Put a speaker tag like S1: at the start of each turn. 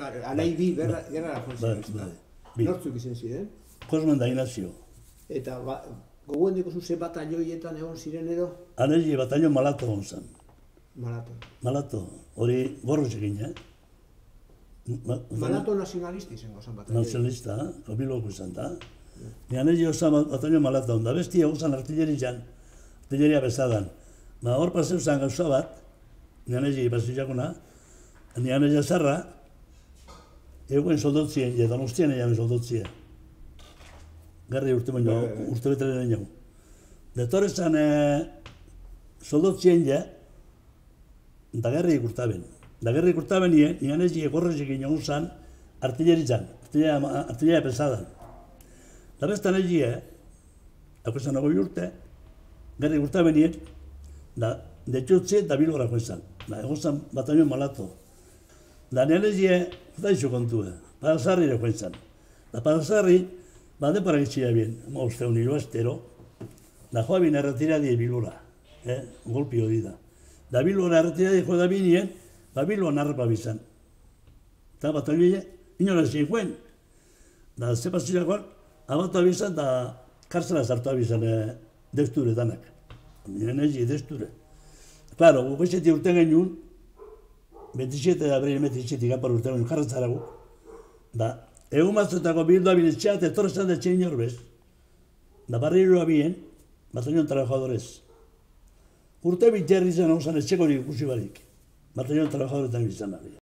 S1: anai bi gerrara joan ziren. Nortzuk izan ziren?
S2: Kosmen da Inazio.
S1: Eta gogoen deko ze batalloietan egon ziren edo?
S2: Anegi batallo Malato egon zen.
S1: Malato,
S2: hori gorroz egin,
S1: Malato nazionalista izango zen batallo.
S2: Nazionalista, Bilboko izan da. Ni anegi osan batallo Malato, da besti egon zen artilleria bezadan. Hor paseu zen gauza bat, ni anegi pasiakona, ni anegi azarra, eguen soldotzien, eta Donostian egin soldotzien. Garri urte betaren egin. Detorre zen soldotzien ja, da gerri ikurtaben. Da gerri ikurtaben nian ez gorrezek egin zen artilleria pesadan. Da bestan ez hau esan nago urte, gerri ikurtaben nien, da detxotze da Bilbora joan zen. Da egon zen batallo Malato. Da nian ez daixo kontue, Pagasarri ere joan zen. Da Pagasarri, bade para gitxia bien, uste hilo astero, da joa bin erretira die Bilbora, golpi hori da. Da Bilbora erretira die joa da binien, Bilboa narrapa bizan. Eta batalioa, inola zein joen. Da ze pasirakoan, abatu abizan, da karzela sartu abizan desture danak. Nire nezi desture. Claro, goizeti urten genuen, 27 de abril, 27 gapar urten genuen, jarratzarago. Da, egun batzuetako bildu abiletxea, eta etorrezan da txein horbez. Da barriru abien, batallon trabajadores. Urte bitxerri zen hau zen etxekorik ikusi barik. Batallon trabajadoretan bizan abien.